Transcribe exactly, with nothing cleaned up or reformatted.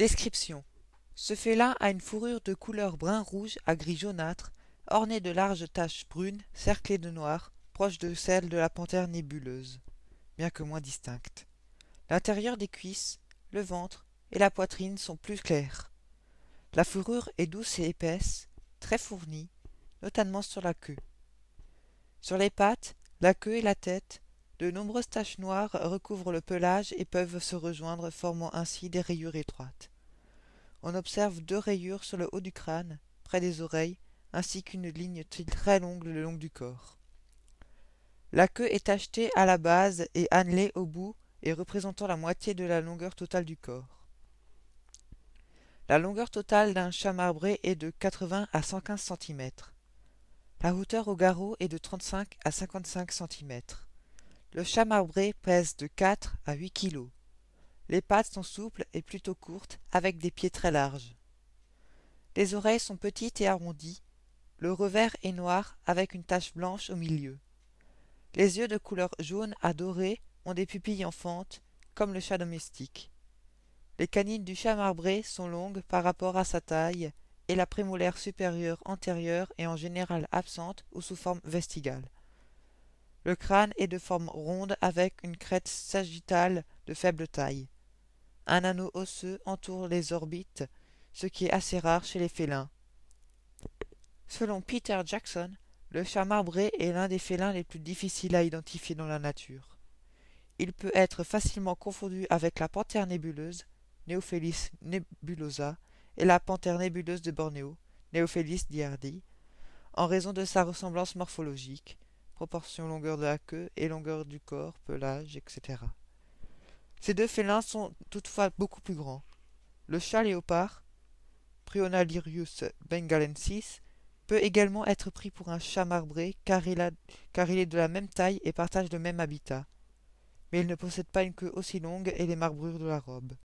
Description. Ce félin a une fourrure de couleur brun-rouge à gris jaunâtre, ornée de larges taches brunes cerclées de noir, proches de celles de la panthère nébuleuse, bien que moins distinctes. L'intérieur des cuisses, le ventre et la poitrine sont plus clairs. La fourrure est douce et épaisse, très fournie, notamment sur la queue. Sur les pattes, la queue et la tête, de nombreuses taches noires recouvrent le pelage et peuvent se rejoindre, formant ainsi des rayures étroites. On observe deux rayures sur le haut du crâne, près des oreilles, ainsi qu'une ligne très longue le long du corps. La queue est tachetée à la base et annelée au bout et représentant la moitié de la longueur totale du corps. La longueur totale d'un chat marbré est de quatre-vingts à cent quinze centimètres. La hauteur au garrot est de trente-cinq à cinquante-cinq centimètres. Le chat marbré pèse de quatre à huit kilos. Les pattes sont souples et plutôt courtes, avec des pieds très larges. Les oreilles sont petites et arrondies. Le revers est noir, avec une tache blanche au milieu. Les yeux de couleur jaune à doré ont des pupilles en fente, comme le chat domestique. Les canines du chat marbré sont longues par rapport à sa taille, et la prémolaire supérieure antérieure est en général absente ou sous forme vestigale. Le crâne est de forme ronde avec une crête sagittale de faible taille. Un anneau osseux entoure les orbites, ce qui est assez rare chez les félins. Selon Peter Jackson, le chat marbré est l'un des félins les plus difficiles à identifier dans la nature. Il peut être facilement confondu avec la panthère nébuleuse, Neophelis nebulosa, et la panthère nébuleuse de Bornéo, Neophelis diardi, en raison de sa ressemblance morphologique, proportion longueur de la queue et longueur du corps, pelage, et cetera. Ces deux félins sont toutefois beaucoup plus grands. Le chat léopard, Prionalirius bengalensis, peut également être pris pour un chat marbré car il, a, car il est de la même taille et partage le même habitat. Mais il ne possède pas une queue aussi longue et les marbrures de la robe.